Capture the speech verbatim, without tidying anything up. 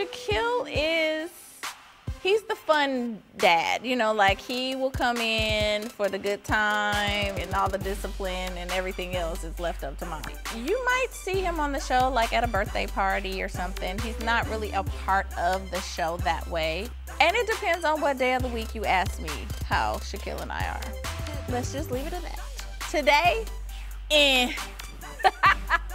Shaquille is, he's the fun dad, you know, like he will come in for the good time and all the discipline and everything else is left up to mom. You might see him on the show like at a birthday party or something. He's not really a part of the show that way. And it depends on what day of the week you ask me how Shaquille and I are. Let's just leave it at that. Today, eh.